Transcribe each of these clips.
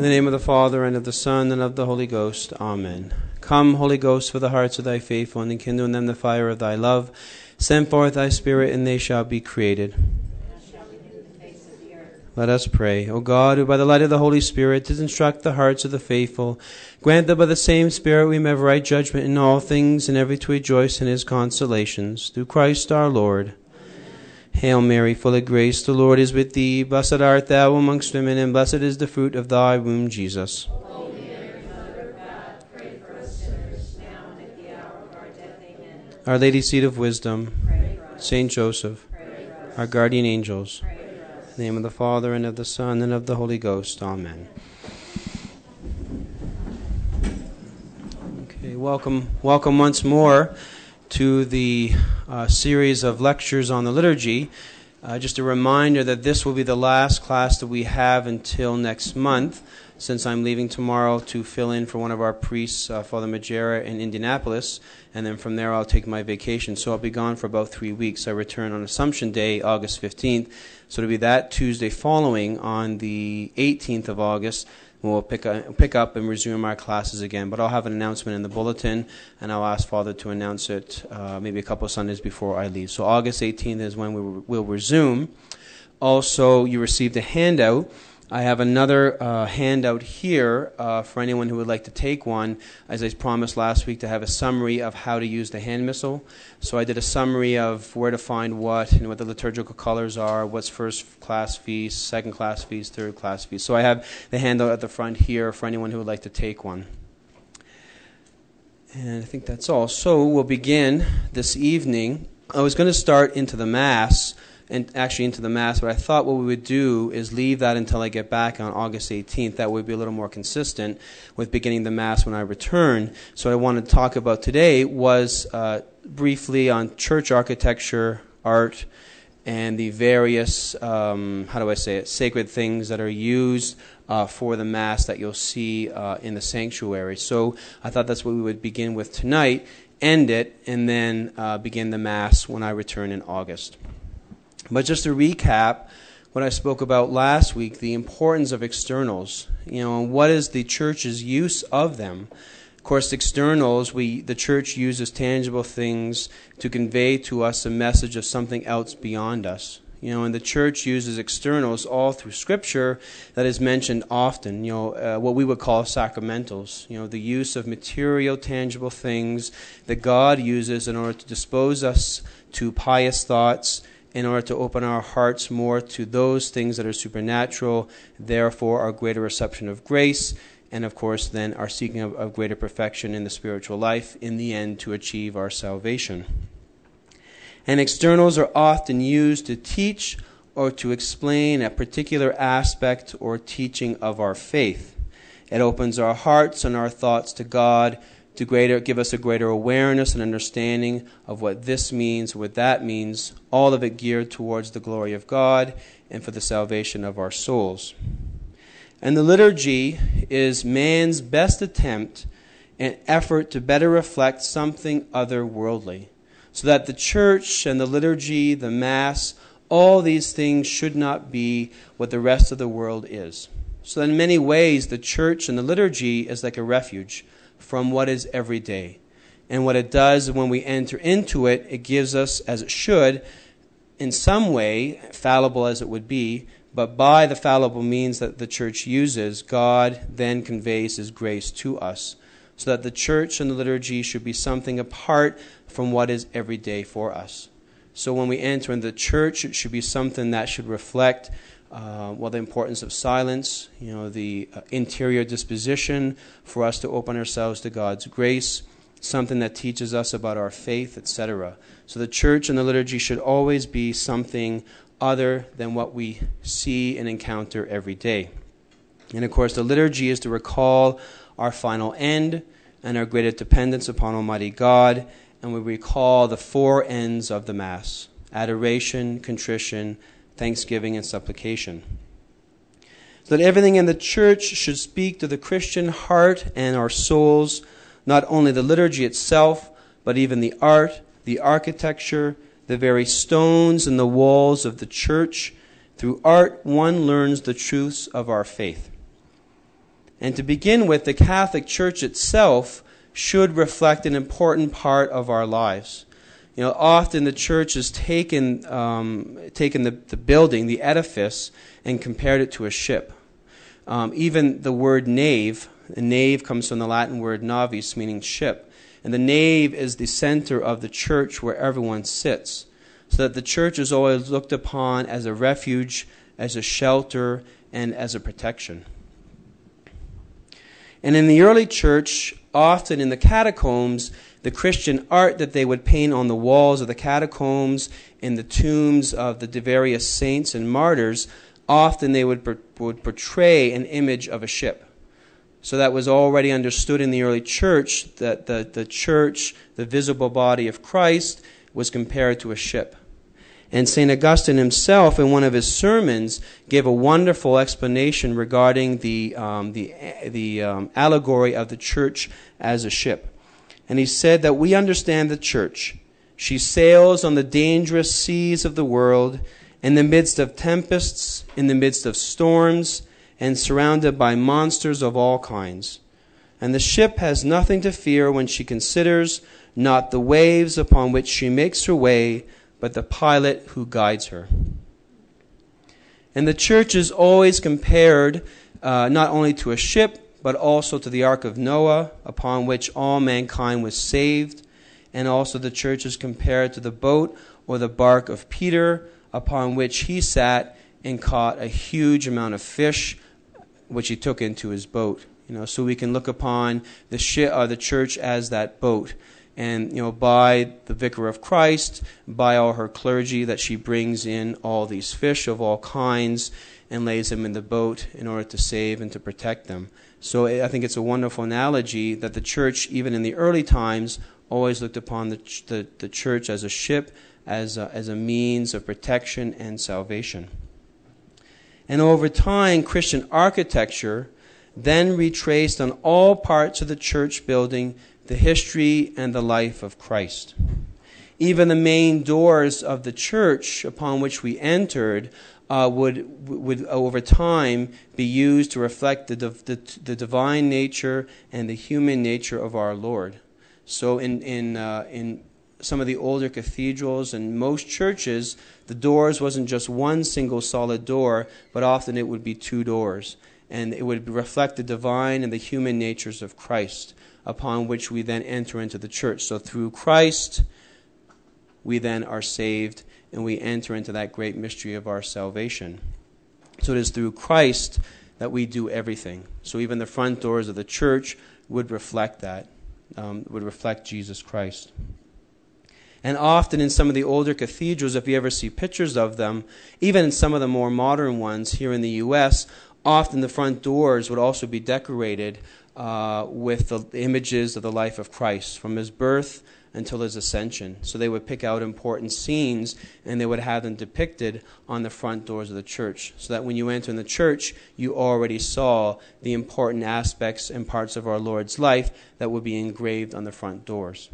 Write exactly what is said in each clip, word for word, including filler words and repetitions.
the name of the Father, and of the Son, and of the Holy Ghost. Amen. Come, Holy Ghost, for the hearts of thy faithful, and enkindle in them the fire of thy love. Send forth thy Spirit, and they shall be created. Let us pray. O God, who by the light of the Holy Spirit did instruct the hearts of the faithful, grant that by the same Spirit we may have right judgment in all things, and ever to rejoice in his consolations. Through Christ our Lord. Amen. Hail Mary, full of grace, the Lord is with thee. Blessed art thou amongst women, and blessed is the fruit of thy womb, Jesus. Holy Mary, Mother of God, pray for us sinners, now and at the hour of our death. Amen. Our Lady, Seat of Wisdom, Pray for us. Saint Joseph, Pray for us. our guardian angels, Pray for us. in the name of the Father, and of the Son, and of the Holy Ghost. Amen. Okay, welcome, welcome once more to the uh, series of lectures on the liturgy. Uh, just a reminder that this will be the last class that we have until next month, since I'm leaving tomorrow to fill in for one of our priests, uh, Father Majera, in Indianapolis, and then from there I'll take my vacation. So I'll be gone for about three weeks. I return on Assumption Day, August fifteenth, so it'll be that Tuesday following, on the eighteenth of August, and we'll pick, a, pick up and resume our classes again. But I'll have an announcement in the bulletin, and I'll ask Father to announce it uh, maybe a couple of Sundays before I leave. So August eighteenth is when we will resume. Also, you received a handout. I have another uh, handout here uh, for anyone who would like to take one, as I promised last week to have a summary of how to use the hand missal. So I did a summary of where to find what, and what the liturgical colors are, what's first class feast, second class feast, third class feast. So I have the handout at the front here for anyone who would like to take one. And I think that's all. So we'll begin this evening. I was going to start into the Mass, and actually into the Mass, but I thought what we would do is leave that until I get back on August eighteenth. That would be a little more consistent with beginning the Mass when I return. So what I wanted to talk about today was uh, briefly on church architecture, art, and the various, um, how do I say it, sacred things that are used uh, for the Mass that you'll see uh, in the sanctuary. So I thought that's what we would begin with tonight, end it, and then uh, begin the Mass when I return in August. But just to recap what I spoke about last week, the importance of externals, you know, and what is the church's use of them. Of course, externals, we the church uses tangible things to convey to us a message of something else beyond us. You know, and the church uses externals all through Scripture that is mentioned often, you know, uh, what we would call sacramentals, you know, the use of material, tangible things that God uses in order to dispose us to pious thoughts, in order to open our hearts more to those things that are supernatural, therefore our greater reception of grace, and of course then our seeking of, of greater perfection in the spiritual life, in the end to achieve our salvation. And externals are often used to teach or to explain a particular aspect or teaching of our faith. It opens our hearts and our thoughts to God, to greater give us a greater awareness and understanding of what this means, what that means, all of it geared towards the glory of God and for the salvation of our souls. And the liturgy is man's best attempt and effort to better reflect something otherworldly, so that the church and the liturgy, the Mass, all these things should not be what the rest of the world is. So in many ways, the church and the liturgy is like a refuge from what is every day. And what it does when we enter into it, it gives us, as it should, in some way, fallible as it would be, but by the fallible means that the church uses, God then conveys His grace to us, so that the church and the liturgy should be something apart from what is every day for us. So when we enter in the church, it should be something that should reflect Uh, well, the importance of silence, you know, the uh, interior disposition for us to open ourselves to God's grace, something that teaches us about our faith, et cetera. So the church and the liturgy should always be something other than what we see and encounter every day. And of course, the liturgy is to recall our final end and our greater dependence upon Almighty God, and we recall the four ends of the Mass: adoration, contrition, thanksgiving, and supplication. So that everything in the church should speak to the Christian heart and our souls, not only the liturgy itself, but even the art, the architecture, the very stones and the walls of the church. Through art, one learns the truths of our faith. And to begin with, the Catholic Church itself should reflect an important part of our lives. You know, often the church has taken um, taken the, the building, the edifice, and compared it to a ship. Um, even the word nave, the nave comes from the Latin word navis, meaning ship. And the nave is the center of the church where everyone sits. So that the church is always looked upon as a refuge, as a shelter, and as a protection. And in the early church, often in the catacombs, the Christian art that they would paint on the walls of the catacombs, in the tombs of the various saints and martyrs, often they would, would portray an image of a ship. So that was already understood in the early church, that the, the church, the visible body of Christ, was compared to a ship. And Saint Augustine himself, in one of his sermons, gave a wonderful explanation regarding the, um, the, the um, allegory of the church as a ship. And he said that we understand the church. She sails on the dangerous seas of the world, in the midst of tempests, in the midst of storms, and surrounded by monsters of all kinds. And the ship has nothing to fear when she considers not the waves upon which she makes her way, but the pilot who guides her. And the church is always compared uh, not only to a ship, but also to the Ark of Noah, upon which all mankind was saved. And also the church is compared to the boat or the bark of Peter, upon which he sat and caught a huge amount of fish, which he took into his boat. You know, so we can look upon the shi- uh, the church as that boat. And, you know, by the Vicar of Christ, by all her clergy, that she brings in all these fish of all kinds and lays them in the boat in order to save and to protect them. So I think it's a wonderful analogy that the church, even in the early times, always looked upon the ch- the, the church as a ship, as a, as a means of protection and salvation. And over time, Christian architecture then retraced on all parts of the church building the history and the life of Christ. Even the main doors of the church upon which we entered uh, would, would over time be used to reflect the, the, the divine nature and the human nature of our Lord. So in, in, uh, in some of the older cathedrals and most churches, the doors wasn't just one single solid door, but often it would be two doors. And it would reflect the divine and the human natures of Christ, upon which we then enter into the church. So through Christ, we then are saved, and we enter into that great mystery of our salvation. So it is through Christ that we do everything. So even the front doors of the church would reflect that, um, would reflect Jesus Christ. And often in some of the older cathedrals, if you ever see pictures of them, even in some of the more modern ones here in the U S, often the front doors would also be decorated uh, with the images of the life of Christ, from his birth until his ascension. So they would pick out important scenes and they would have them depicted on the front doors of the church, so that when you enter in the church, you already saw the important aspects and parts of our Lord's life that would be engraved on the front doors.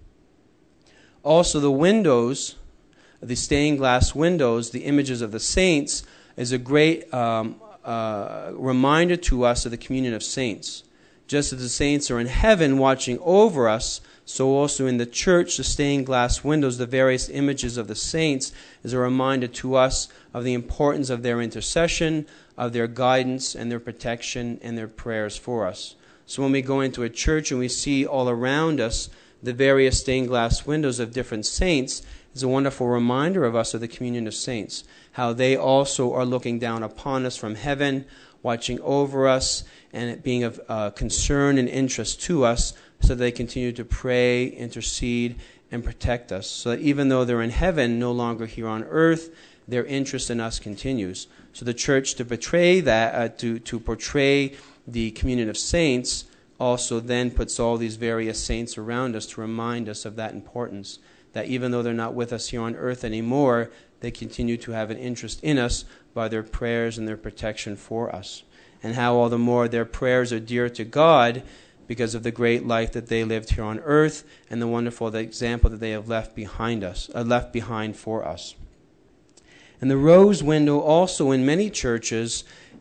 Also, the windows, the stained glass windows, the images of the saints, is a great um, uh, reminder to us of the communion of saints. Just as the saints are in heaven watching over us, so also in the church, the stained glass windows, the various images of the saints, is a reminder to us of the importance of their intercession, of their guidance, and their protection, and their prayers for us. So when we go into a church and we see all around us the various stained glass windows of different saints, is a wonderful reminder of us of the communion of saints, how they also are looking down upon us from heaven, watching over us, and it being of uh, concern and interest to us, so that they continue to pray, intercede, and protect us. So that even though they're in heaven, no longer here on earth, their interest in us continues. So the church, to portray that, uh, to, to portray the communion of saints, also then puts all these various saints around us to remind us of that importance, that even though they're not with us here on earth anymore, they continue to have an interest in us by their prayers and their protection for us. And how all the more their prayers are dear to God because of the great life that they lived here on earth and the wonderful the example that they have left behind us, uh, left behind for us. And the rose window also in many churches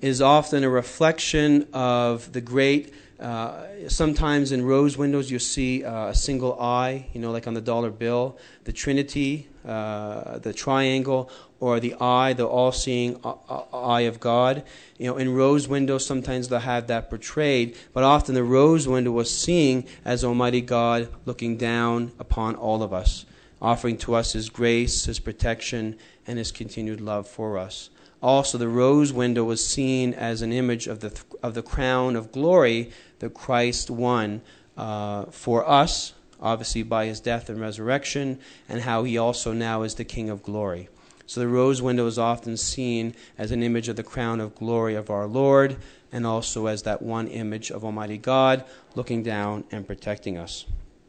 is often a reflection of the great, uh, sometimes in rose windows you'll see uh, a single eye, you know, like on the dollar bill, the Trinity, uh, the triangle, or the eye, the all-seeing eye of God. You know, in rose windows sometimes they'll have that portrayed, but often the rose window was seen as Almighty God looking down upon all of us, offering to us His grace, His protection, and His continued love for us. Also, the rose window was seen as an image of the of the crown of glory that Christ won uh, for us, obviously by His death and resurrection, and how He also now is the King of glory. So the rose window is often seen as an image of the crown of glory of our Lord, and also as that one image of Almighty God looking down and protecting us.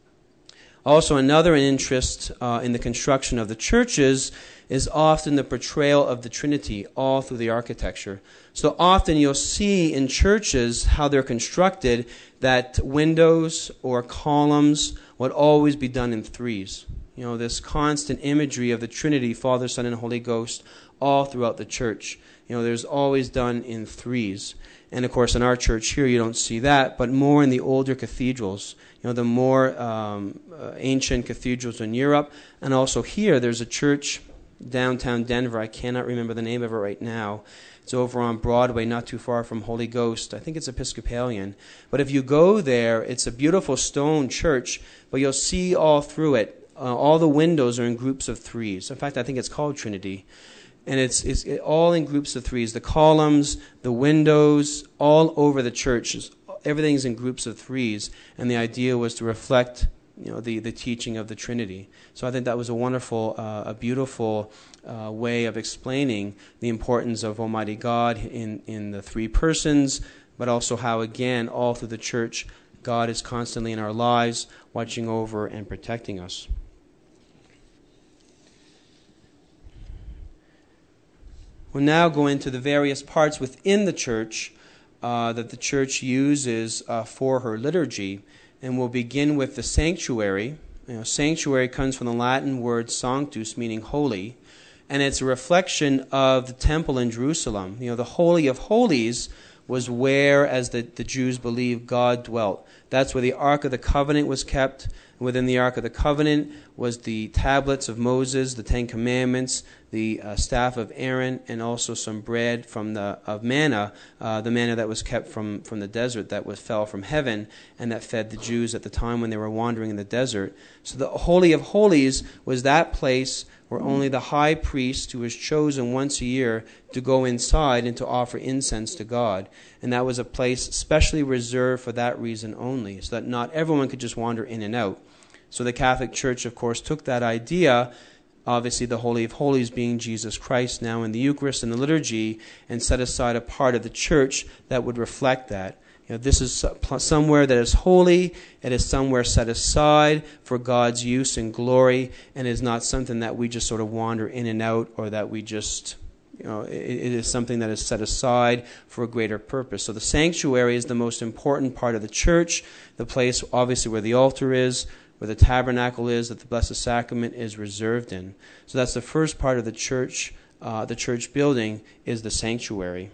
Also, another interest uh, in the construction of the churches is often the portrayal of the Trinity all through the architecture. So often you'll see in churches how they're constructed that windows or columns would always be done in threes. You know, this constant imagery of the Trinity, Father, Son, and Holy Ghost, all throughout the church. You know, there's always done in threes. And of course, in our church here, you don't see that, but more in the older cathedrals. You know, the more um, uh, ancient cathedrals in Europe. And also here, there's a church downtown Denver. I cannot remember the name of it right now. It's over on Broadway, not too far from Holy Ghost. I think it's Episcopalian. But if you go there, it's a beautiful stone church, but you'll see all through it, uh, all the windows are in groups of threes. In fact, I think it's called Trinity. And it's, it's it, all in groups of threes. The columns, the windows, all over the church, everything's in groups of threes. And the idea was to reflect, you know, the, the teaching of the Trinity. So I think that was a wonderful, uh, a beautiful uh, way of explaining the importance of Almighty God in, in the three persons, but also how, again, all through the church, God is constantly in our lives, watching over and protecting us. We'll now go into the various parts within the church uh, that the church uses uh, for her liturgy. And we'll begin with the sanctuary. You know, sanctuary comes from the Latin word sanctus, meaning holy. And it's a reflection of the temple in Jerusalem. You know, the Holy of Holies was where, as the, the Jews believed, God dwelt. That's where the Ark of the Covenant was kept. Within the Ark of the Covenant was the tablets of Moses, the Ten Commandments, the uh, staff of Aaron, and also some bread from the of manna, uh, the manna that was kept from, from the desert, that was fell from heaven, and that fed the Jews at the time when they were wandering in the desert. So the Holy of Holies was that place where only the high priest, who was chosen once a year to go inside and to offer incense to God. And that was a place specially reserved for that reason only, so that not everyone could just wander in and out. So the Catholic Church, of course, took that idea, obviously the Holy of Holies being Jesus Christ now in the Eucharist and the liturgy, and set aside a part of the church that would reflect that. You know, this is somewhere that is holy. It is somewhere set aside for God's use and glory, and is not something that we just sort of wander in and out, or that we just, you know, it, it is something that is set aside for a greater purpose. So the sanctuary is the most important part of the church, the place obviously where the altar is, where the tabernacle is, that the Blessed Sacrament is reserved in. So that's the first part of the church, uh, the church building, is the sanctuary.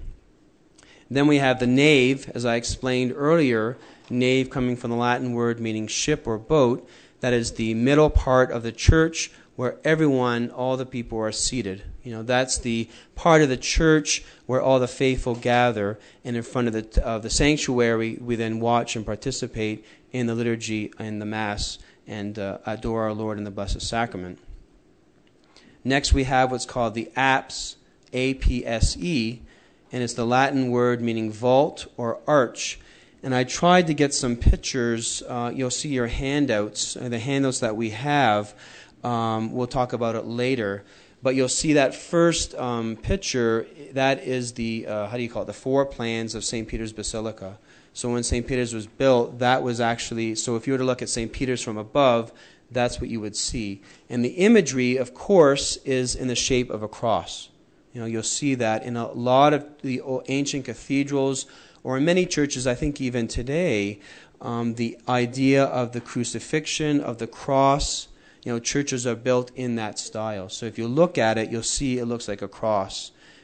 Then we have the nave, as I explained earlier, nave coming from the Latin word meaning ship or boat. That is the middle part of the church where everyone, all the people are seated. You know, that's the part of the church where all the faithful gather, and in front of the, of the sanctuary we then watch and participate in the liturgy and the Mass and uh, adore our Lord in the Blessed Sacrament. Next we have what's called the apse, A P S E, and it's the Latin word meaning vault or arch. And I tried to get some pictures. Uh, you'll see your handouts, uh, the handouts that we have. Um, we'll talk about it later. But you'll see that first um, picture, that is the, uh, how do you call it, the floor plans of Saint Peter's Basilica. So when Saint Peter's was built, that was actually, so if you were to look at Saint Peter's from above, that's what you would see. And the imagery, of course, is in the shape of a cross. You know, you'll see that in a lot of the ancient cathedrals, or in many churches, I think even today, um, the idea of the crucifixion, of the cross, you know, churches are built in that style. So if you look at it, you'll see it looks like a cross.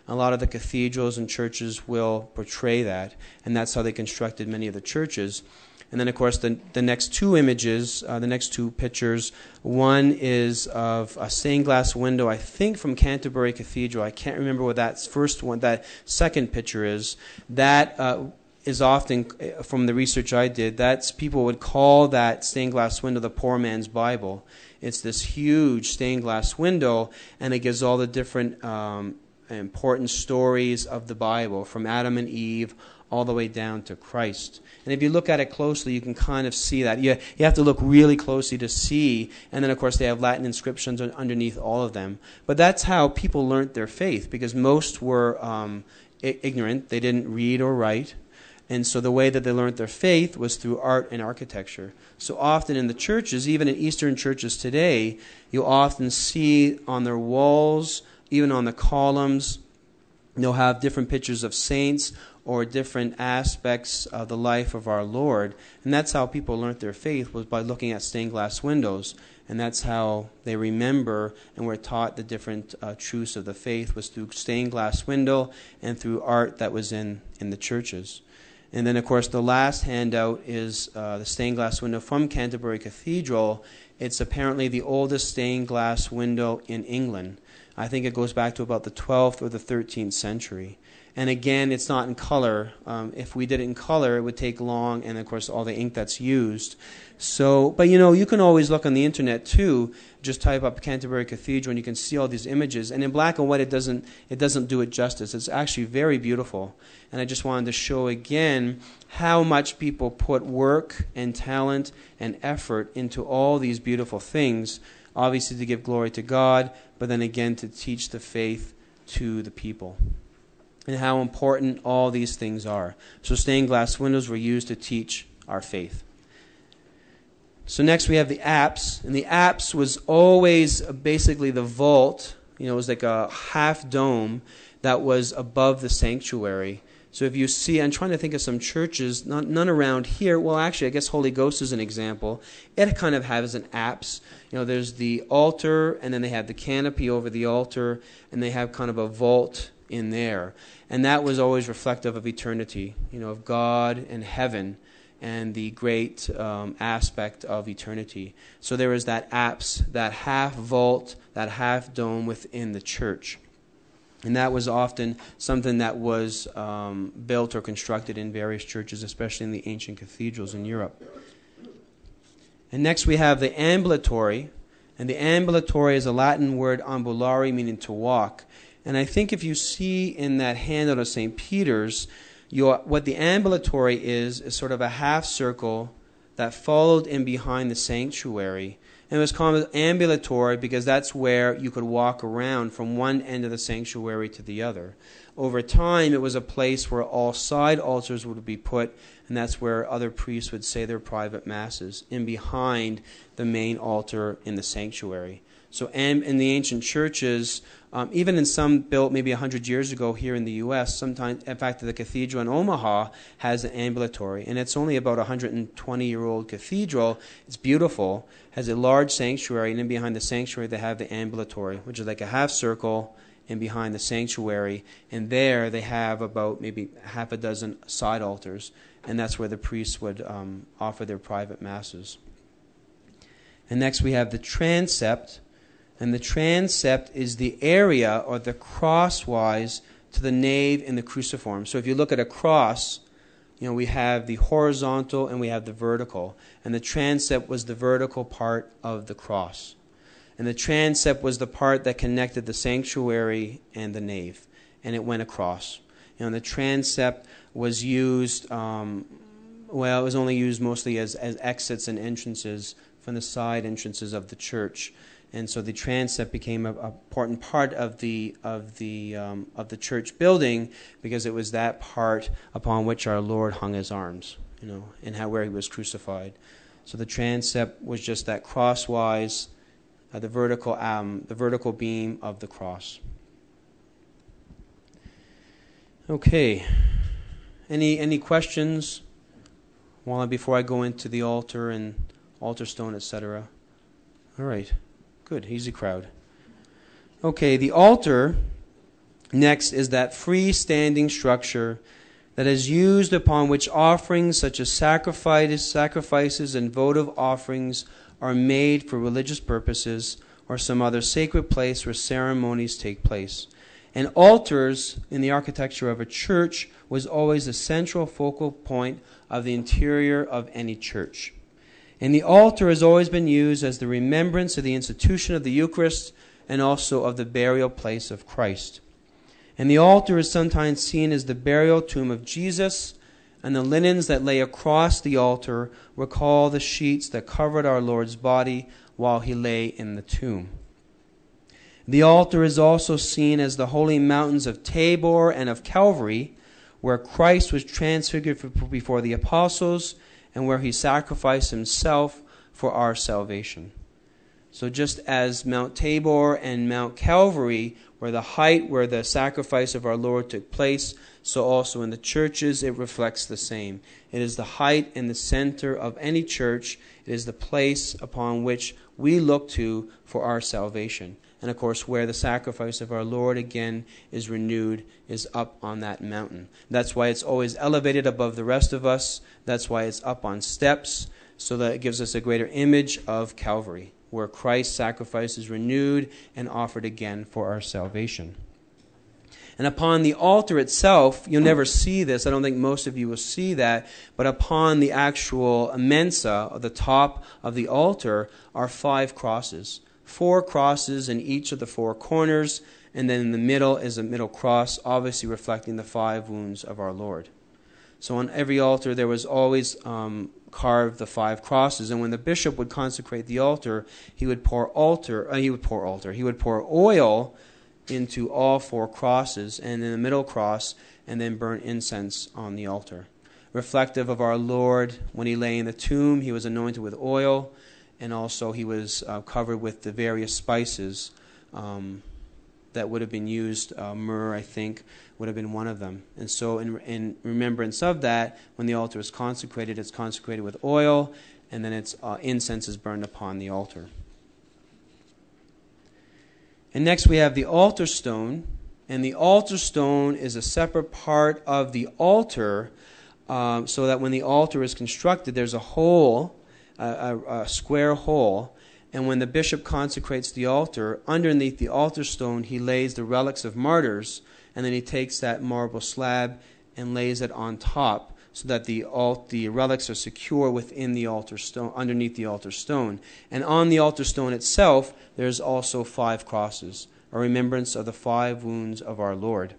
A lot of the cathedrals and churches will portray that, and that's how they constructed many of the churches. And then, of course, the, the next two images, uh, the next two pictures, one is of a stained glass window, I think from Canterbury Cathedral. I can't remember what that first one, that second picture is. That uh, is often, from the research I did, that's people would call that stained glass window the poor man's Bible. It's this huge stained glass window, and it gives all the different um, important stories of the Bible, from Adam and Eve all the way down to Christ. And if you look at it closely, you can kind of see that. You, you have to look really closely to see. And then, of course, they have Latin inscriptions underneath all of them. But that's how people learned their faith, because most were um, I- ignorant. They didn't read or write. And so the way that they learned their faith was through art and architecture. So often in the churches, even in Eastern churches today, you'll often see on their walls, even on the columns, they'll have different pictures of saints or different aspects of the life of our Lord. And that's how people learned their faith, was by looking at stained glass windows. And that's how they remember and were taught the different uh, truths of the faith, was through stained glass window and through art that was in, in the churches. And then, of course, the last handout is uh, the stained glass window from Canterbury Cathedral. It's apparently the oldest stained glass window in England. I think it goes back to about the twelfth or the thirteenth century. And again, it's not in color. Um, if we did it in color, it would take long, and of course, all the ink that's used. So, but you know, you can always look on the internet too. Just type up Canterbury Cathedral, and you can see all these images. And in black and white, it doesn't it doesn't do it justice. It's actually very beautiful. And I just wanted to show again how much people put work and talent and effort into all these beautiful things. Obviously, to give glory to God, but then again to teach the faith to the people. And how important all these things are. So stained glass windows were used to teach our faith. So next we have the apse. And the apse was always basically the vault. You know, it was like a half dome that was above the sanctuary. So if you see, I'm trying to think of some churches, not, none around here. Well, actually, I guess Holy Ghost is an example. It kind of has an apse. You know, there's the altar, and then they have the canopy over the altar, and they have kind of a vault in there. And that was always reflective of eternity, you know, of God and heaven and the great um, aspect of eternity. So there is that apse, that half vault, that half dome within the church. And that was often something that was um, built or constructed in various churches, especially in the ancient cathedrals in Europe. And next we have the ambulatory. And the ambulatory is a Latin word, ambulare, meaning to walk. And I think if you see in that handout of Saint Peter's, your, what the ambulatory is, is sort of a half circle that followed in behind the sanctuary. And it was called ambulatory because that's where you could walk around from one end of the sanctuary to the other. Over time, it was a place where all side altars would be put, and that's where other priests would say their private masses, in behind the main altar in the sanctuary. So in the ancient churches, um, even in some built maybe one hundred years ago here in the U S, sometimes, in fact, the cathedral in Omaha has an ambulatory, and it's only about a one hundred twenty-year-old cathedral. It's beautiful, has a large sanctuary, and in behind the sanctuary they have the ambulatory, which is like a half circle in behind the sanctuary, and there they have about maybe half a dozen side altars, and that's where the priests would um, offer their private masses. And next we have the transept. And the transept is the area, or the crosswise, to the nave in the cruciform. So if you look at a cross, you know, we have the horizontal and we have the vertical. And the transept was the vertical part of the cross. And the transept was the part that connected the sanctuary and the nave. And it went across. You know, the transept was used, um, well, it was only used mostly as, as exits and entrances from the side entrances of the church. And so the transept became an important part of the of the um, of the church building, because it was that part upon which our Lord hung his arms, you know, and how where he was crucified. So the transept was just that crosswise, uh, the vertical um, the vertical beam of the cross. Okay. Any any questions? While before I go into the altar and altar stone, et cetera. All right. Good, easy crowd. Okay, the altar Next is that freestanding structure that is used upon which offerings such as sacrifices, sacrifices and votive offerings are made for religious purposes or some other sacred place where ceremonies take place. And altars in the architecture of a church was always the central focal point of the interior of any church. And the altar has always been used as the remembrance of the institution of the Eucharist and also of the burial place of Christ. And the altar is sometimes seen as the burial tomb of Jesus, and the linens that lay across the altar recall the sheets that covered our Lord's body while he lay in the tomb. The altar is also seen as the holy mountains of Tabor and of Calvary, where Christ was transfigured before the apostles and where he sacrificed himself for our salvation. So just as Mount Tabor and Mount Calvary were the height where the sacrifice of our Lord took place, so also in the churches it reflects the same. It is the height and the center of any church. It is the place upon which we look to for our salvation. And of course, where the sacrifice of our Lord again is renewed is up on that mountain. That's why it's always elevated above the rest of us. That's why it's up on steps, so that it gives us a greater image of Calvary, where Christ's sacrifice is renewed and offered again for our salvation. And upon the altar itself, you'll never see this. I don't think most of you will see that. But upon the actual mensa, or the top of the altar, are five crosses. Four crosses in each of the four corners. And then in the middle is a middle cross, obviously reflecting the five wounds of our Lord. So on every altar there was always um, carved the five crosses. And when the bishop would consecrate the altar, he would pour altar. Uh, he would pour altar. He would pour oil into all four crosses and in the middle cross, and then burn incense on the altar. Reflective of our Lord, when he lay in the tomb, he was anointed with oil, and also he was uh, covered with the various spices um, that would have been used. Uh, myrrh, I think, would have been one of them. And so in, in remembrance of that, when the altar is consecrated, it's consecrated with oil, and then its uh, incense is burned upon the altar. And next we have the altar stone. And the altar stone is a separate part of the altar, um, so that when the altar is constructed, there's a hole, a, a, a square hole. And when the bishop consecrates the altar, underneath the altar stone, he lays the relics of martyrs. And then he takes that marble slab and lays it on top, so that the alt, the relics are secure within the altar stone, underneath the altar stone. And on the altar stone itself, there's also five crosses, a remembrance of the five wounds of our Lord.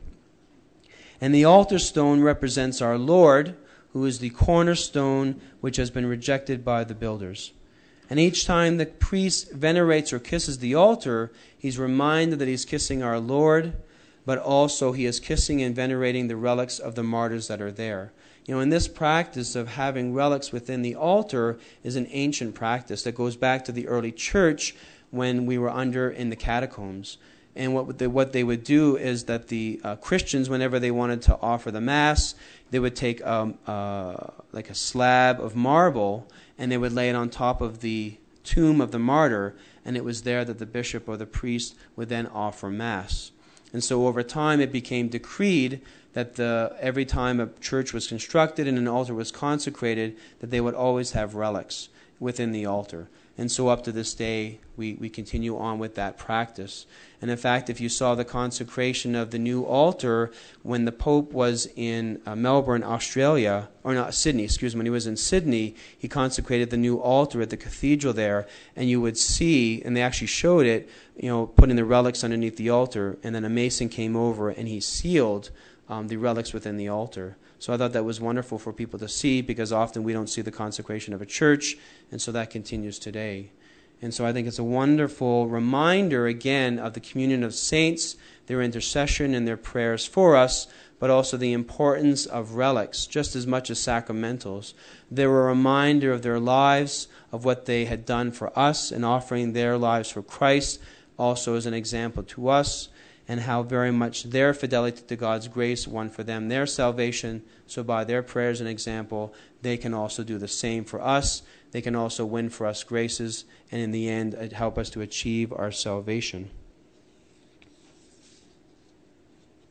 And the altar stone represents our Lord, who is the cornerstone which has been rejected by the builders. And each time the priest venerates or kisses the altar, he's reminded that he's kissing our Lord, but also he is kissing and venerating the relics of the martyrs that are there. You know, and this practice of having relics within the altar is an ancient practice that goes back to the early church when we were under in the catacombs. And what they, what they would do is that the uh, Christians, whenever they wanted to offer the Mass, they would take um, uh, like a slab of marble and they would lay it on top of the tomb of the martyr, and it was there that the bishop or the priest would then offer Mass. And so over time it became decreed that the, every time a church was constructed and an altar was consecrated, that they would always have relics within the altar. And so up to this day, we, we continue on with that practice. And in fact, if you saw the consecration of the new altar when the Pope was in uh, Melbourne, Australia, or not, Sydney, excuse me, when he was in Sydney, he consecrated the new altar at the cathedral there, and you would see, and they actually showed it, you know, putting the relics underneath the altar, and then a mason came over and he sealed um, the relics within the altar. So I thought that was wonderful for people to see, because often we don't see the consecration of a church, and so that continues today. And so I think it's a wonderful reminder, again, of the communion of saints, their intercession and their prayers for us, but also the importance of relics, just as much as sacramentals. They were a reminder of their lives, of what they had done for us, and offering their lives for Christ, also as an example to us, and how very much their fidelity to God's grace won for them their salvation. So by their prayers and example, they can also do the same for us. They can also win for us graces, and in the end, help us to achieve our salvation.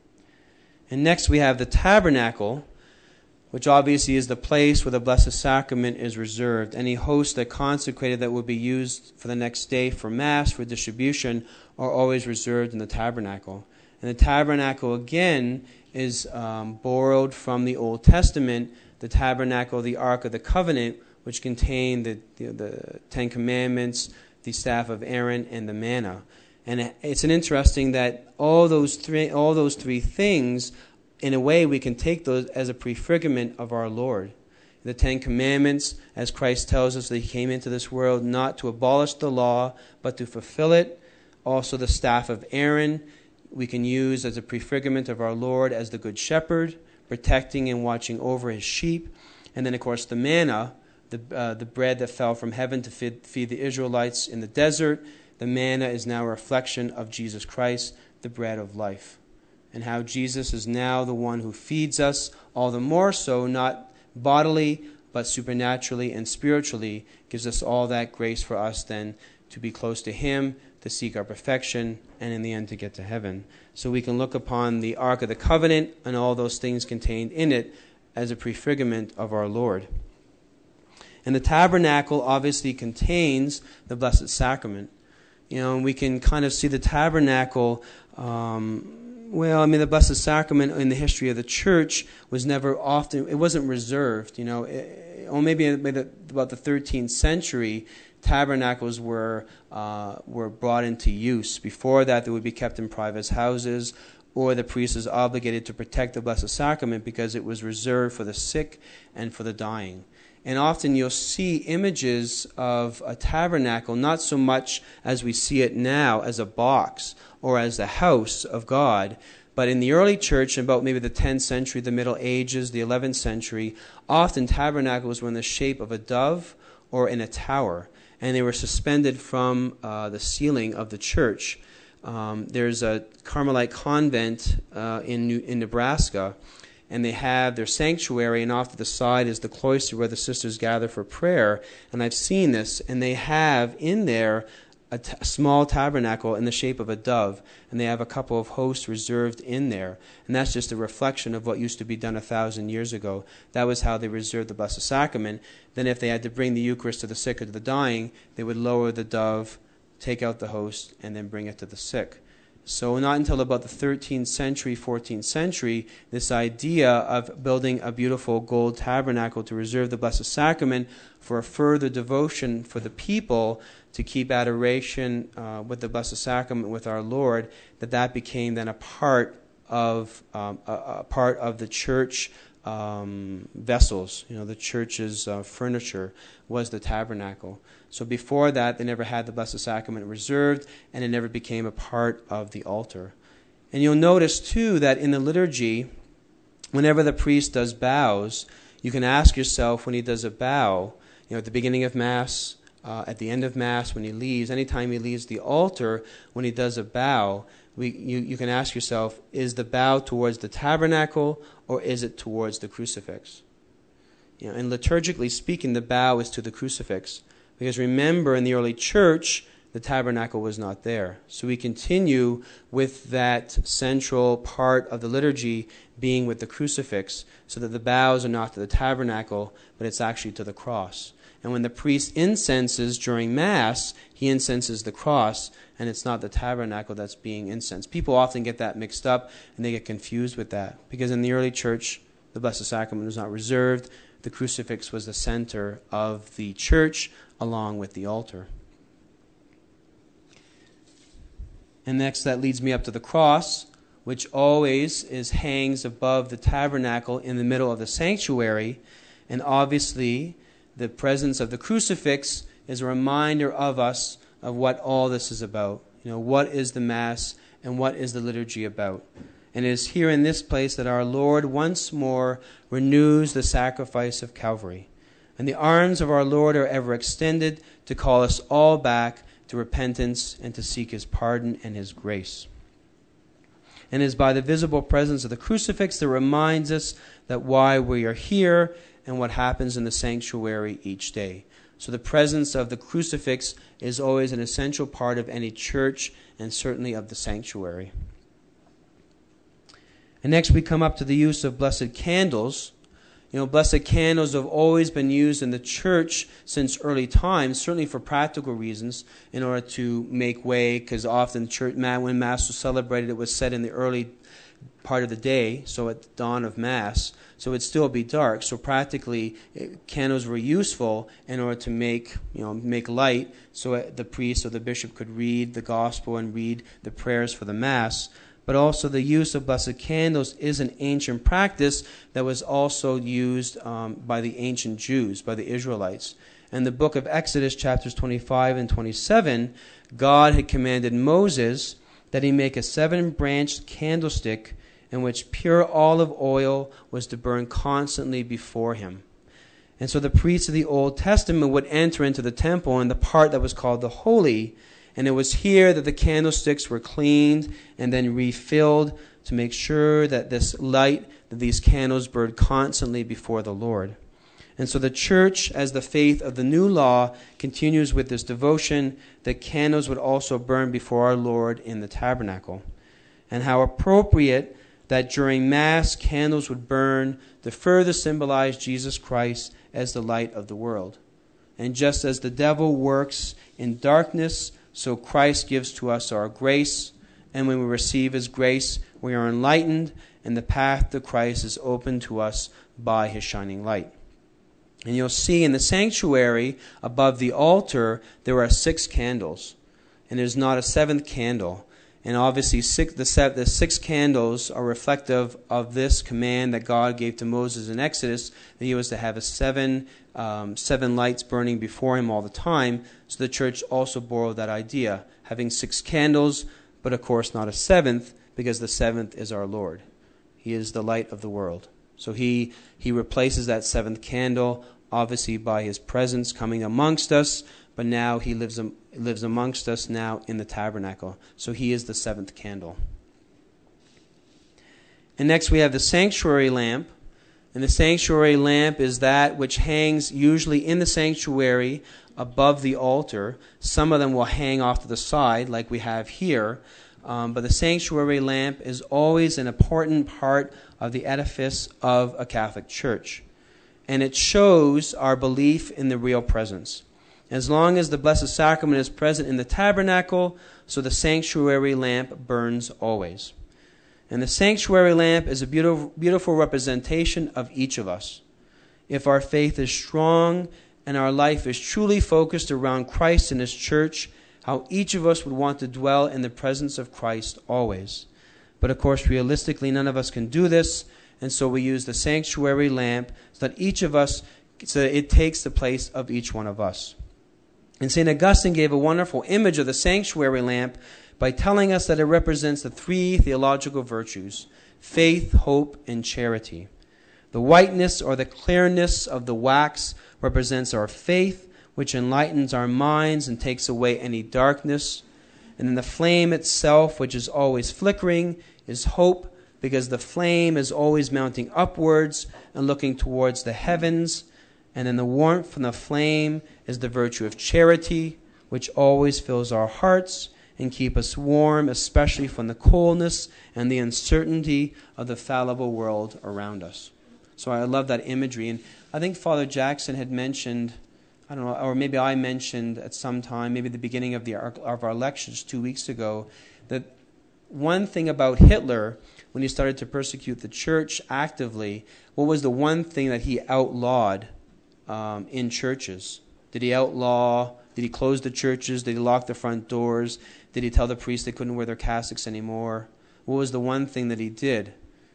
And next we have the tabernacle, which obviously is the place where the Blessed Sacrament is reserved. Any hosts that consecrated that would be used for the next day for Mass, for distribution, are always reserved in the tabernacle. And the tabernacle, again, is um, borrowed from the Old Testament, the tabernacle, the Ark of the Covenant, which contained the, the, the Ten Commandments, the staff of Aaron, and the manna. And it's an interesting that all those three, all those three things, in a way, we can take those as a prefigurement of our Lord. The Ten Commandments, as Christ tells us that he came into this world not to abolish the law, but to fulfill it. Also the staff of Aaron, we can use as a prefigurement of our Lord as the Good Shepherd, protecting and watching over his sheep. And then, of course, the manna, the, uh, the bread that fell from heaven to feed, feed the Israelites in the desert. The manna is now a reflection of Jesus Christ, the bread of life. And how Jesus is now the one who feeds us, all the more so, not bodily, but supernaturally and spiritually, gives us all that grace for us then to be close to him, to seek our perfection, and in the end to get to heaven. So we can look upon the Ark of the Covenant and all those things contained in it as a prefigurement of our Lord. And the tabernacle obviously contains the Blessed Sacrament. You know, and we can kind of see the tabernacle, um, well, I mean, the Blessed Sacrament in the history of the Church was never often, it wasn't reserved, you know, it, or maybe about the thirteenth century, tabernacles were uh, were brought into use. Before that, they would be kept in private houses, or the priest is obligated to protect the Blessed Sacrament because it was reserved for the sick and for the dying. And often you'll see images of a tabernacle, not so much as we see it now as a box or as the house of God, but in the early church, about maybe the tenth century, the Middle Ages, the eleventh century, often tabernacles were in the shape of a dove or in a tower, and they were suspended from uh, the ceiling of the church. Um, there's a Carmelite convent uh, in, New, in Nebraska, and they have their sanctuary, and off to the side is the cloister where the sisters gather for prayer. And I've seen this, and they have in there a, t- a small tabernacle in the shape of a dove, and they have a couple of hosts reserved in there. And that's just a reflection of what used to be done a thousand years ago. That was how they reserved the Blessed Sacrament. Then if they had to bring the Eucharist to the sick or to the dying, they would lower the dove, take out the host, and then bring it to the sick. So not until about the thirteenth century, fourteenth century, this idea of building a beautiful gold tabernacle to reserve the Blessed Sacrament for a further devotion for the people to keep adoration uh, with the Blessed Sacrament with our Lord, that that became then a part of um, a, a part of the church um, vessels. You know, the church's uh, furniture was the tabernacle. So before that, they never had the Blessed Sacrament reserved, and it never became a part of the altar. And you'll notice, too, that in the liturgy, whenever the priest does bows, you can ask yourself when he does a bow, you know, at the beginning of Mass, uh, at the end of Mass, when he leaves, anytime he leaves the altar, when he does a bow, we, you, you can ask yourself, is the bow towards the tabernacle or is it towards the crucifix? You know, and liturgically speaking, the bow is to the crucifix. Because remember, in the early church, the tabernacle was not there. So we continue with that central part of the liturgy being with the crucifix, so that the bows are not to the tabernacle, but it's actually to the cross. And when the priest incenses during Mass, he incenses the cross, and it's not the tabernacle that's being incensed. People often get that mixed up, and they get confused with that. Because in the early church, the Blessed Sacrament was not reserved. The crucifix was the center of the church, along with the altar. And next, that leads me up to the cross, which always is hangs above the tabernacle in the middle of the sanctuary. And obviously, the presence of the crucifix is a reminder of us of what all this is about. You know, what is the Mass and what is the liturgy about? And it is here in this place that our Lord once more renews the sacrifice of Calvary. And the arms of our Lord are ever extended to call us all back to repentance and to seek his pardon and his grace. And it is by the visible presence of the crucifix that reminds us that why we are here and what happens in the sanctuary each day. So the presence of the crucifix is always an essential part of any church and certainly of the sanctuary. And next we come up to the use of blessed candles. You know, blessed candles have always been used in the church since early times, certainly for practical reasons, in order to make way, because often church, when Mass was celebrated, it was said in the early part of the day, so at the dawn of Mass, so it'd still be dark. So practically, it, candles were useful in order to make, you know, make light, so the priest or the bishop could read the gospel and read the prayers for the Mass. But also the use of blessed candles is an ancient practice that was also used um, by the ancient Jews, by the Israelites. In the book of Exodus, chapters twenty-five and twenty-seven, God had commanded Moses that he make a seven-branched candlestick in which pure olive oil was to burn constantly before him. And so the priests of the Old Testament would enter into the temple in the part that was called the Holy, and it was here that the candlesticks were cleaned and then refilled to make sure that this light, that these candles burned constantly before the Lord. And so the church, as the faith of the new law, continues with this devotion that candles would also burn before our Lord in the tabernacle. And how appropriate that during Mass candles would burn to further symbolize Jesus Christ as the light of the world. And just as the devil works in darkness, so Christ gives to us our grace, and when we receive his grace, we are enlightened, and the path to Christ is opened to us by his shining light. And you'll see in the sanctuary above the altar, there are six candles, and there's not a seventh candle. And obviously, six, the, seven, the six candles are reflective of this command that God gave to Moses in Exodus, that he was to have a seven, um, seven lights burning before him all the time. So the church also borrowed that idea, having six candles, but of course not a seventh, because the seventh is our Lord. He is the light of the world. So he, he replaces that seventh candle, obviously by his presence coming amongst us, but now he lives, lives amongst us now in the tabernacle. So he is the seventh candle. And next we have the sanctuary lamp. And the sanctuary lamp is that which hangs usually in the sanctuary above the altar. Some of them will hang off to the side like we have here. Um, but the sanctuary lamp is always an important part of the edifice of a Catholic church. And it shows our belief in the real presence. As long as the Blessed Sacrament is present in the tabernacle, so the sanctuary lamp burns always. And the sanctuary lamp is a beautiful, beautiful representation of each of us. If our faith is strong and our life is truly focused around Christ and his church, how each of us would want to dwell in the presence of Christ always. But of course, realistically, none of us can do this, and so we use the sanctuary lamp so that each of us, so that it takes the place of each one of us. And Saint Augustine gave a wonderful image of the sanctuary lamp by telling us that it represents the three theological virtues: faith, hope, and charity. The whiteness or the clearness of the wax represents our faith, which enlightens our minds and takes away any darkness. And then the flame itself, which is always flickering, is hope, because the flame is always mounting upwards and looking towards the heavens. And then the warmth from the flame is the virtue of charity, which always fills our hearts and keep us warm, especially from the coldness and the uncertainty of the fallible world around us. So I love that imagery. And I think Father Jackson had mentioned, I don't know, or maybe I mentioned at some time, maybe the beginning of, the, of our lectures two weeks ago, that one thing about Hitler, when he started to persecute the church actively, what was the one thing that he outlawed um, in churches? Did he outlaw, did he close the churches? Did he lock the front doors? Did he tell the priests they couldn't wear their cassocks anymore? What was the one thing that he did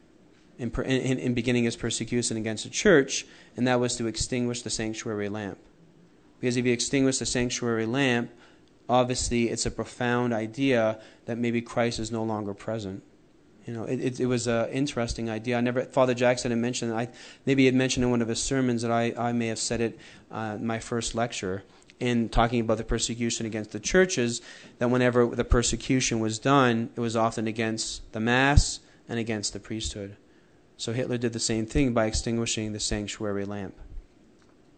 in, in, in beginning his persecution against the church? And that was to extinguish the sanctuary lamp. Because if you extinguish the sanctuary lamp, obviously it's a profound idea that maybe Christ is no longer present. You know, it, it, it was an interesting idea. I never, Father Jackson had mentioned, I maybe he had mentioned in one of his sermons that I, I may have said it uh, in my first lecture, in talking about the persecution against the churches, that whenever the persecution was done, it was often against the Mass and against the priesthood. So Hitler did the same thing by extinguishing the sanctuary lamp.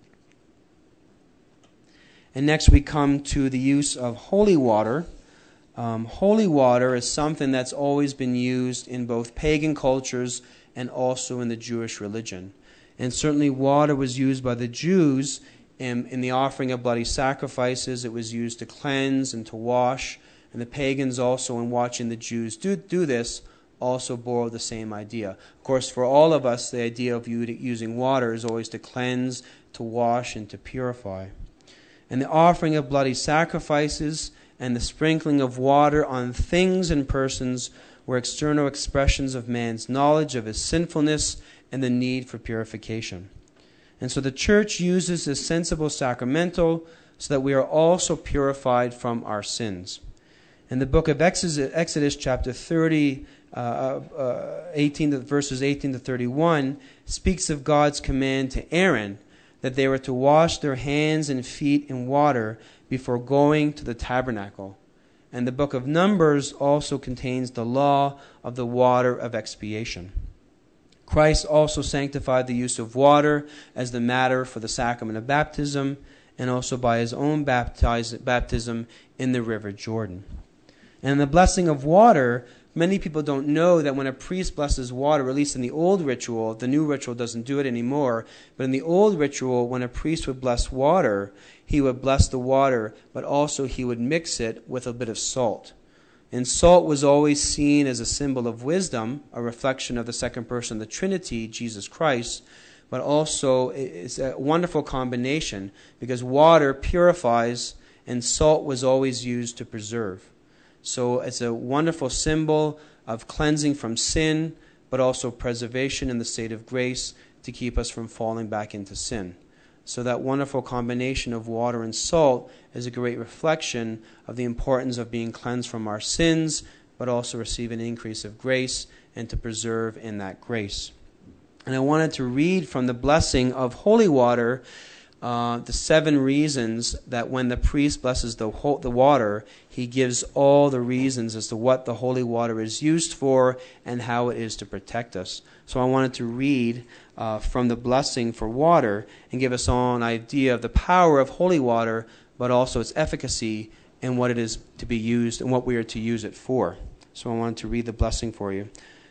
And next we come to the use of holy water. Um, holy water is something that's always been used in both pagan cultures and also in the Jewish religion. And certainly water was used by the Jews in, in the offering of bloody sacrifices. It was used to cleanse and to wash. And the pagans also, in watching the Jews do, do this, also borrow the same idea. Of course, for all of us, the idea of using water is always to cleanse, to wash, and to purify. And the offering of bloody sacrifices and the sprinkling of water on things and persons were external expressions of man's knowledge of his sinfulness and the need for purification. And so the church uses this sensible sacramental so that we are also purified from our sins. In the book of Exodus, Exodus chapter thirty, uh, uh, eighteen to, verses eighteen to thirty-one, speaks of God's command to Aaron that they were to wash their hands and feet in water before going to the tabernacle. And the book of Numbers also contains the law of the water of expiation. Christ also sanctified the use of water as the matter for the sacrament of baptism, and also by his own baptize, baptism in the river Jordan. And the blessing of water, many people don't know that when a priest blesses water, at least in the old ritual, the new ritual doesn't do it anymore, but in the old ritual, when a priest would bless water, he would bless the water, but also he would mix it with a bit of salt. And salt was always seen as a symbol of wisdom, a reflection of the second person of the Trinity, Jesus Christ, but also it's a wonderful combination because water purifies and salt was always used to preserve. So it's a wonderful symbol of cleansing from sin, but also preservation in the state of grace to keep us from falling back into sin. So that wonderful combination of water and salt is a great reflection of the importance of being cleansed from our sins, but also receive an increase of grace and to preserve in that grace. And I wanted to read from the blessing of holy water uh, the seven reasons that when the priest blesses the, ho- the water, he gives all the reasons as to what the holy water is used for and how it is to protect us. So I wanted to read uh, from the blessing for water and give us all an idea of the power of holy water, but also its efficacy and what it is to be used and what we are to use it for. So I wanted to read the blessing for you.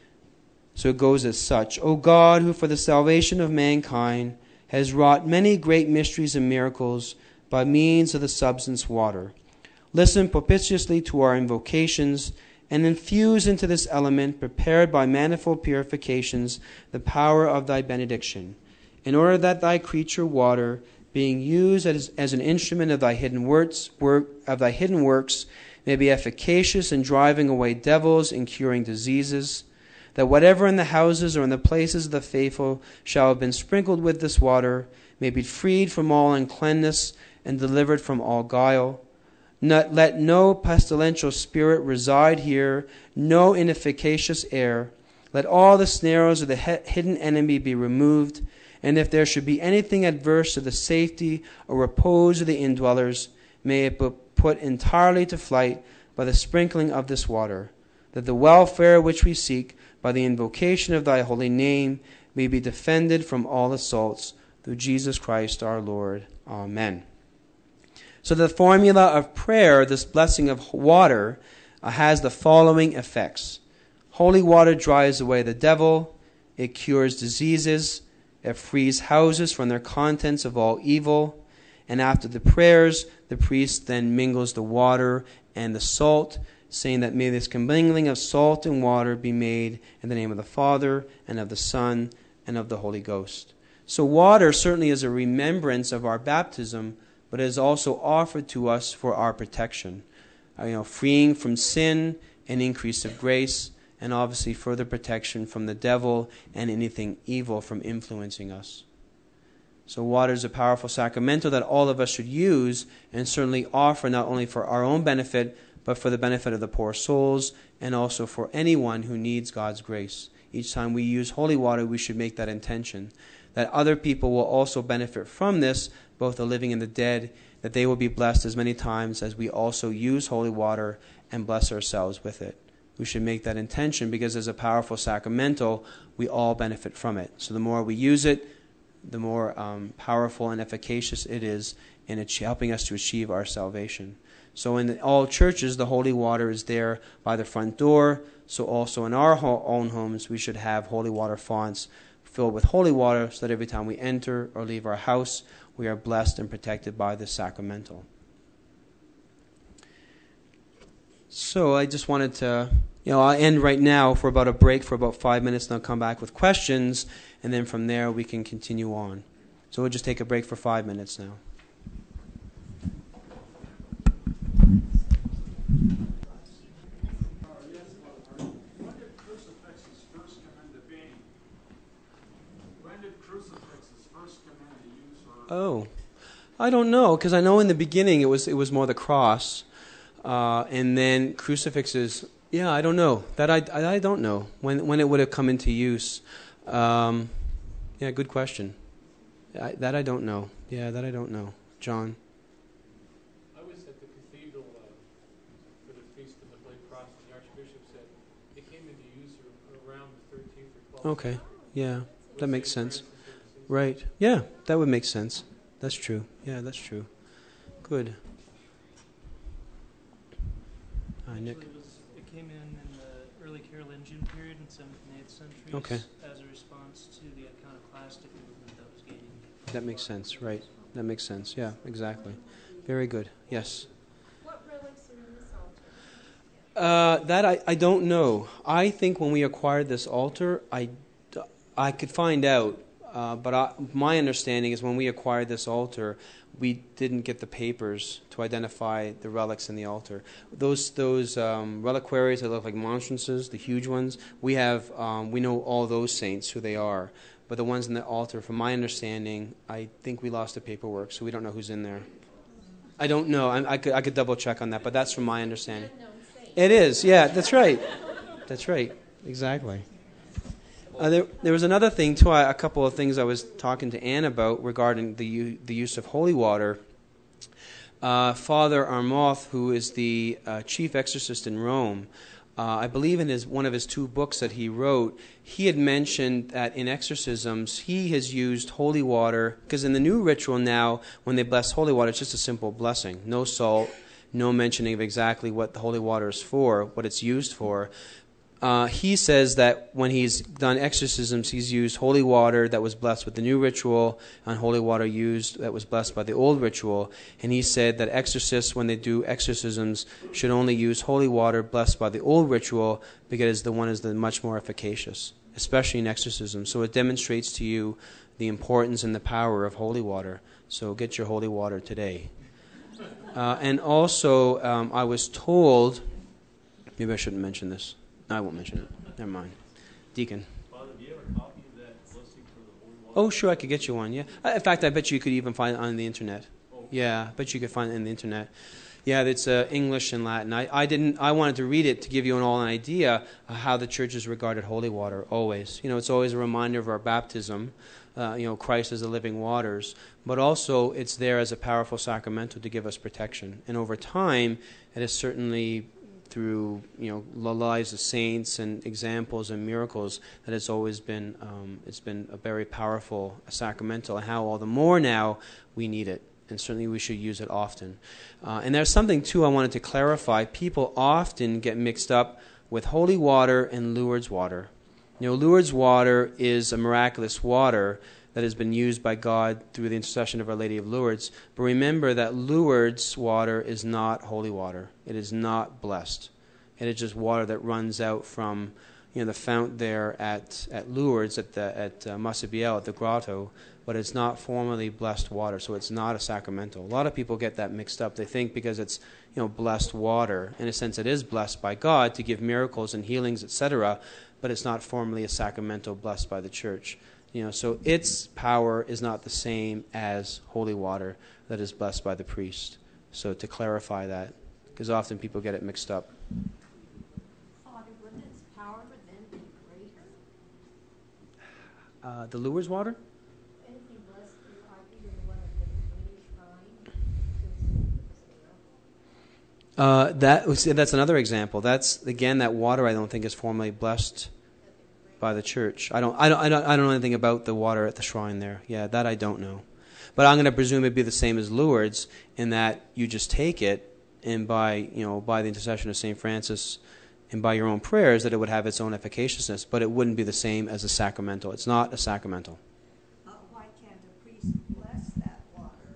So it goes as such. O God, who for the salvation of mankind has wrought many great mysteries and miracles by means of the substance water, listen propitiously to our invocations and infuse into this element, prepared by manifold purifications, the power of thy benediction, in order that thy creature water, being used as, as an instrument of thy hidden works, work, of thy hidden works, may be efficacious in driving away devils and curing diseases, that whatever in the houses or in the places of the faithful shall have been sprinkled with this water may be freed from all uncleanness and delivered from all guile. Not, let no pestilential spirit reside here, no inefficacious air. Let all the snares of the he- hidden enemy be removed, and if there should be anything adverse to the safety or repose of the indwellers, may it be put entirely to flight by the sprinkling of this water, that the welfare which we seek by the invocation of thy holy name may be defended from all assaults, through Jesus Christ our Lord. Amen. So the formula of prayer, this blessing of water, uh, has the following effects. Holy water drives away the devil, it cures diseases, it frees houses from their contents of all evil, and after the prayers, the priest then mingles the water and the salt, saying that may this commingling of salt and water be made in the name of the Father, and of the Son, and of the Holy Ghost. So water certainly is a remembrance of our baptism, but it is also offered to us for our protection. Uh, you know, freeing from sin, an increase of grace, and obviously further protection from the devil and anything evil from influencing us. So water is a powerful sacramental that all of us should use and certainly offer not only for our own benefit, but for the benefit of the poor souls and also for anyone who needs God's grace. Each time we use holy water, we should make that intention, that other people will also benefit from this, both the living and the dead, that they will be blessed as many times as we also use holy water and bless ourselves with it. We should make that intention because as a powerful sacramental, we all benefit from it. So the more we use it, the more um, powerful and efficacious it is in ach- helping us to achieve our salvation. So in the, all churches, the holy water is there by the front door. So also in our ho- own homes, we should have holy water fonts filled with holy water so that every time we enter or leave our house, we are blessed and protected by the sacramental. So I just wanted to, you know, I'll end right now for about a break for about five minutes, and I'll come back with questions, and then from there we can continue on. So we'll just take a break for five minutes now. When did crucifixes first come into being? When did crucifixes first come into use? Or Oh, I don't know, because I know in the beginning it was it was more the cross, uh, and then crucifixes. Yeah, I don't know. That I, I, I don't know when when it would have come into use. Um, yeah, good question. I, that I don't know. Yeah, that I don't know. John. I was at the cathedral uh, for the Feast of the Blade Cross, and the Archbishop said it came into use ar- around the thirteenth or twelfth. Okay. Yeah, that makes sense. Right. Yeah, that would make sense. That's true. Yeah, that's true. Good. Hi, Nick. Actually, it, was, it came in in the early Carolingian period in seventh and eighth centuries Okay. as a response to the iconoclastic movement that was gaining. That makes sense. Right. That makes sense. Yeah, exactly. Very good. Yes. What relics are in this altar? Uh, that I, I don't know. I think when we acquired this altar, I, I could find out. Uh, but I, my understanding is when we acquired this altar, we didn't get the papers to identify the relics in the altar. Those those um, reliquaries that look like monstrances, the huge ones, we have um, we know all those saints who they are. But the ones in the altar, from my understanding, I think we lost the paperwork, so we don't know who's in there. I don't know. I, I could I could double check on that, but that's from my understanding. It is. Yeah, that's right. That's right. Exactly. Uh, there, there was another thing too. I, a couple of things I was talking to Anne about regarding the u- the use of holy water. Uh, Father Armoth, who is the uh, chief exorcist in Rome, uh, I believe in his one of his two books that he wrote, he had mentioned that in exorcisms he has used holy water, because in the new ritual now, when they bless holy water, it's just a simple blessing, no salt, no mentioning of exactly what the holy water is for, what it's used for. Uh, he says that when he's done exorcisms, he's used holy water that was blessed with the new ritual and holy water used that was blessed by the old ritual. And he said that exorcists, when they do exorcisms, should only use holy water blessed by the old ritual because the one is the much more efficacious, especially in exorcism. So it demonstrates to you the importance and the power of holy water. So get your holy water today. Uh, and also, um, I was told, maybe I shouldn't mention this. I won't mention it. Never mind. Deacon. Father, do you have a copy of that blessing for the holy water? Oh, sure, I could get you one, yeah. Uh, In fact, I bet you could even find it on the internet. Oh. Yeah, I bet you could find it on the internet. Yeah, it's uh, English and Latin. I, I didn't. I wanted to read it to give you an all an idea of how the church has regarded holy water. Always, you know, it's always a reminder of our baptism. Uh, you know, Christ as the living waters, but also it's there as a powerful sacramental to give us protection. And over time, it has certainly, through you know the lives of saints and examples and miracles, that it's always been um, it's been a very powerful sacramental, and how all the more now we need it, and certainly we should use it often. Uh, and there's something too I wanted to clarify. People often get mixed up with holy water and Lourdes water. You know, Lourdes water is a miraculous water that has been used by God through the intercession of Our Lady of Lourdes. But remember that Lourdes water is not holy water. It is not blessed. It is just water that runs out from, you know, the fount there at, at Lourdes, at the at uh, Massabielle, at the grotto. But it's not formally blessed water, so it's not a sacramental. A lot of people get that mixed up. They think because it's, you know, blessed water, in a sense it is blessed by God to give miracles and healings, et cetera, but it's not formally a sacramental blessed by the church. You know, so its power is not the same as holy water that is blessed by the priest. So to clarify that, because often people get it mixed up. Father, wouldn't its power would then be greater? Uh, the Lourdes water? Anything blessed through either one of the British shrine? Uh, that that's another example. That's again that water I don't think is formally blessed by the church. I don't, I don't, I don't, I don't know anything about the water at the shrine there. Yeah, that I don't know. But I'm going to presume it'd be the same as Lourdes in that you just take it, and by, you know, by the intercession of Saint Francis and by your own prayers, that it would have its own efficaciousness, but it wouldn't be the same as a sacramental. It's not a sacramental. Uh, why can't a priest bless that water?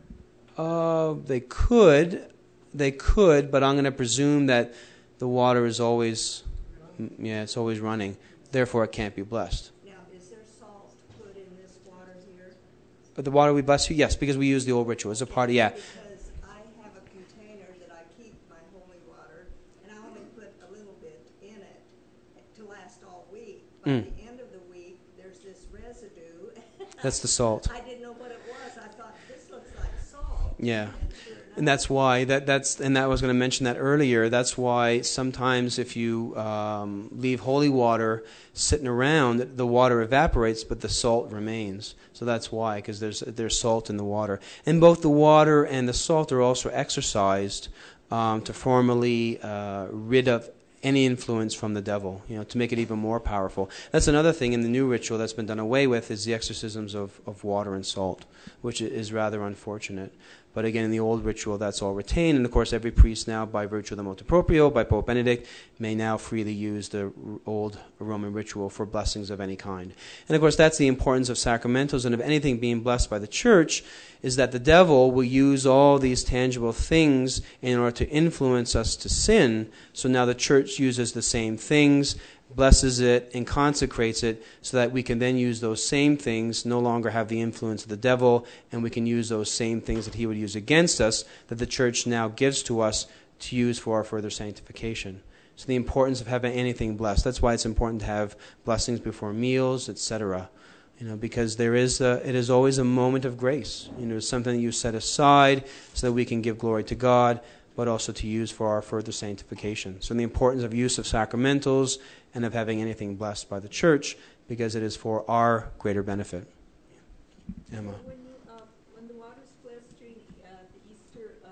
Uh, they could, they could, but I'm going to presume that the water is always, yeah, it's always running. Therefore, it can't be blessed. Now, is there salt put in this water here? But the water we bless you, yes, because we use the old ritual as a part of, yeah. Because I have a container that I keep my holy water, and I only put a little bit in it to last all week. By Mm. the end of the week, there's this residue. That's the salt. I didn't know what it was. I thought, this looks like salt. Yeah. And sure enough, And that's why that that's and that I was going to mention that earlier. That's why sometimes if you um, leave holy water sitting around, the water evaporates, but the salt remains. So that's why, because there's there's salt in the water, and both the water and the salt are also exercised um, to formally uh, rid of any influence from the devil, you know, to make it even more powerful. That's another thing in the new ritual that's been done away with, is the exorcisms of, of water and salt, which is rather unfortunate. But again, in the old ritual, that's all retained. And of course, every priest now, by virtue of the motu proprio, by Pope Benedict, may now freely use the old Roman ritual for blessings of any kind. And of course, that's the importance of sacramentals and of anything being blessed by the church, is that the devil will use all these tangible things in order to influence us to sin. So now the church uses the same things, blesses it, and consecrates it, so that we can then use those same things, no longer have the influence of the devil, and we can use those same things that he would use against us, that the church now gives to us to use for our further sanctification. So the importance of having anything blessed. That's why it's important to have blessings before meals, et cetera. You know, because there is a, it is always a moment of grace. You know, it's something that you set aside so that we can give glory to God, but also to use for our further sanctification. So the importance of use of sacramentals and of having anything blessed by the church, because it is for our greater benefit. Emma. When, you, uh, when the water's blessed during uh, the Easter uh,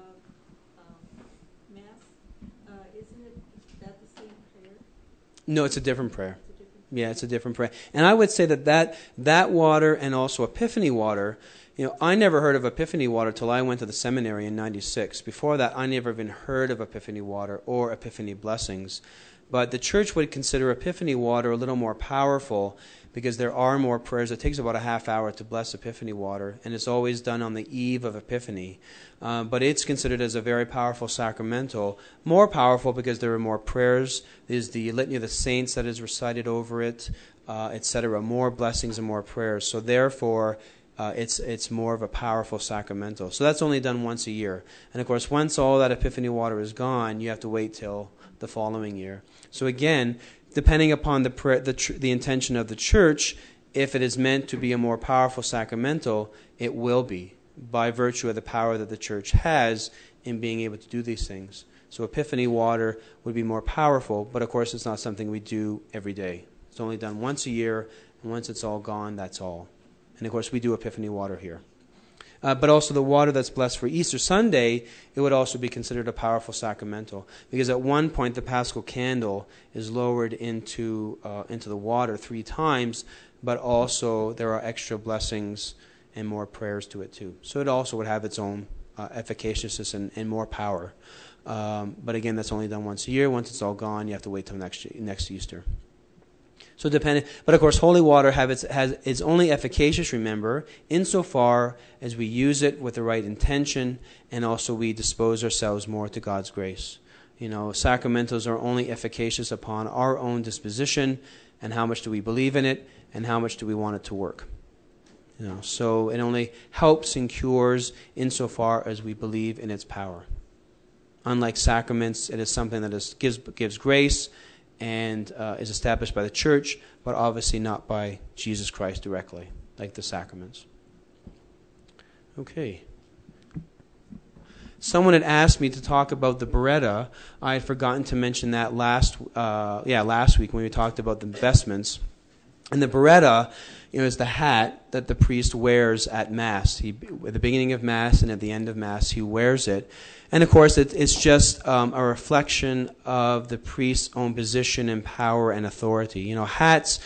um, Mass, uh, isn't it that the same prayer? No, it's a different prayer. It's a different Yeah, it's a different prayer. And I would say that that, that water and also Epiphany water, you know, I never heard of Epiphany water till I went to the seminary in ninety-six. Before that, I never even heard of Epiphany water or Epiphany blessings. But the church would consider Epiphany water a little more powerful, because there are more prayers. It takes about a half hour to bless Epiphany water, and it's always done on the eve of Epiphany. Uh, but it's considered as a very powerful sacramental, more powerful because there are more prayers. There's the Litany of the Saints that is recited over it, uh, et cetera. More blessings and more prayers. So therefore, uh, it's it's more of a powerful sacramental. So that's only done once a year. And of course, once all that Epiphany water is gone, you have to wait till the following year. So again, depending upon the prayer, the tr- the intention of the church, if it is meant to be a more powerful sacramental, it will be, by virtue of the power that the church has in being able to do these things. So Epiphany water would be more powerful, but of course it's not something we do every day. It's only done once a year, and once it's all gone, that's all. And of course we do Epiphany water here. Uh, but also the water that's blessed for Easter Sunday, it would also be considered a powerful sacramental. Because at one point the Paschal candle is lowered into uh, into the water three times, but also there are extra blessings and more prayers to it too. So it also would have its own uh, efficaciousness and, and more power. Um, but again, that's only done once a year. Once it's all gone, you have to wait till next next Easter. So depending, but of course, holy water have its, has is only efficacious. Remember, insofar as we use it with the right intention, and also we dispose ourselves more to God's grace. You know, sacramentals are only efficacious upon our own disposition, and how much do we believe in it, and how much do we want it to work. You know, so it only helps and cures insofar as we believe in its power. Unlike sacraments, it is something that is, gives gives grace, and uh, is established by the church, but obviously not by Jesus Christ directly, like the sacraments. Okay. Someone had asked me to talk about the biretta. I had forgotten to mention that last, uh, yeah, last week when we talked about the vestments. And the biretta, you know, is the hat that the priest wears at Mass. He, at the beginning of Mass and at the end of Mass, he wears it. And of course, it, it's just um, a reflection of the priest's own position and power and authority. You know, hats,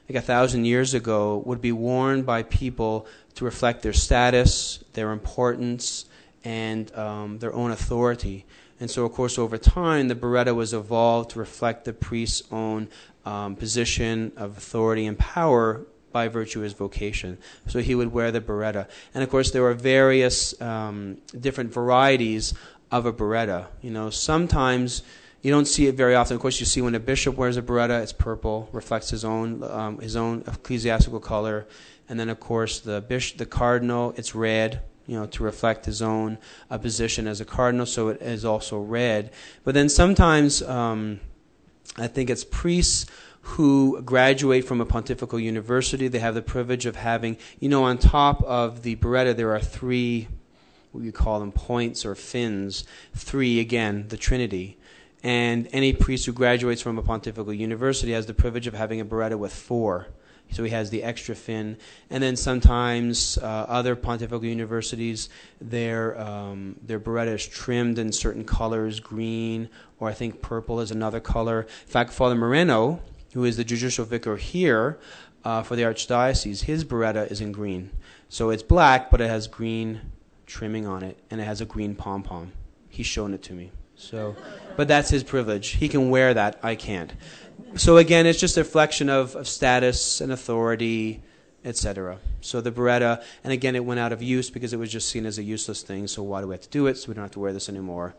like a thousand years ago, would be worn by people to reflect their status, their importance, and um, their own authority. And so, of course, over time, the biretta was evolved to reflect the priest's own um, position of authority and power by virtue of his vocation. So he would wear the biretta. And, of course, there were various um, different varieties of a biretta. You know, sometimes you don't see it very often. Of course, you see when a bishop wears a biretta, it's purple, reflects his own um, his own ecclesiastical color. And then, of course, the bishop, the cardinal, it's red, you know, to reflect his own uh, position as a cardinal, so it is also red. But then sometimes um, I think it's priests who graduate from a pontifical university. They have the privilege of having, you know, on top of the biretta there are three, what you call them, points or fins. Three, again, the Trinity. And any priest who graduates from a pontifical university has the privilege of having a biretta with four. So he has the extra fin. And then sometimes uh, other pontifical universities, their um, their biretta is trimmed in certain colors, green, or I think purple is another color. In fact, Father Moreno, who is the judicial vicar here uh, for the Archdiocese, his biretta is in green. So it's black, but it has green trimming on it, and it has a green pom-pom. He's shown it to me. So, but that's his privilege. He can wear that. I can't. So again, it's just a reflection of, of status and authority, et cetera. So the biretta, and again, it went out of use because it was just seen as a useless thing. So why do we have to do it? So we don't have to wear this anymore.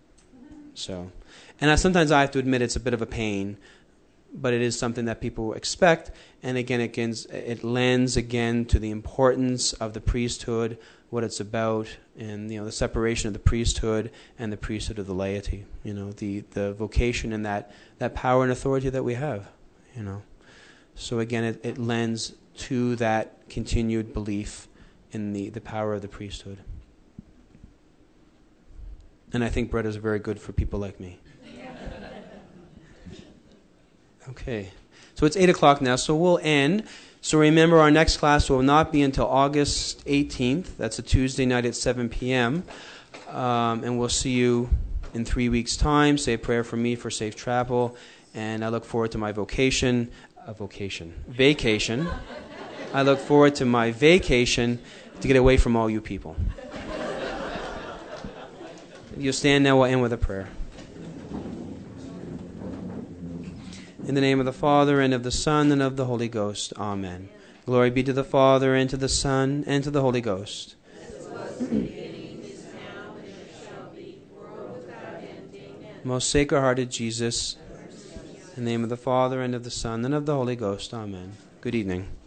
So, and I, sometimes I have to admit it's a bit of a pain, but it is something that people expect. And again, it, gets, it lends again to the importance of the priesthood, what it's about, and you know the separation of the priesthood and the priesthood of the laity. You know the the vocation and that that power and authority that we have. You know, so again, it, it lends to that continued belief in the the power of the priesthood. And I think bread is very good for people like me. Okay, so it's eight o'clock now, so we'll end. So remember, our next class will not be until August eighteenth. That's a Tuesday night at seven p.m. Um, and we'll see you in three weeks' time. Say a prayer for me for safe travel. And I look forward to my vocation, uh, vocation, vacation. I look forward to my vacation to get away from all you people. You'll stand now. We'll end with a prayer. In the name of the Father, and of the Son, and of the Holy Ghost. Amen. Glory be to the Father, and to the Son, and to the Holy Ghost. As it was in the beginning, is now, and ever shall be, world without end. Amen. Most Sacred-Hearted Jesus, in the name of the Father, and of the Son, and of the Holy Ghost. Amen. Good evening.